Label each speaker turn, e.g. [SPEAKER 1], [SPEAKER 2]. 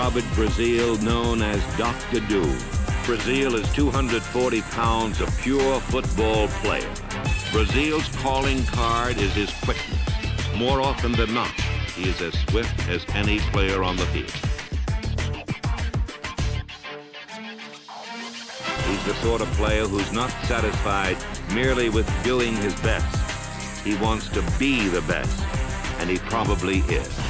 [SPEAKER 1] Robert Brazile, known as Dr. Doom. Brazile is 240 pounds, a pure football player. Brazile's calling card is his quickness. More often than not, he is as swift as any player on the field. He's the sort of player who's not satisfied merely with doing his best. He wants to be the best, and he probably is.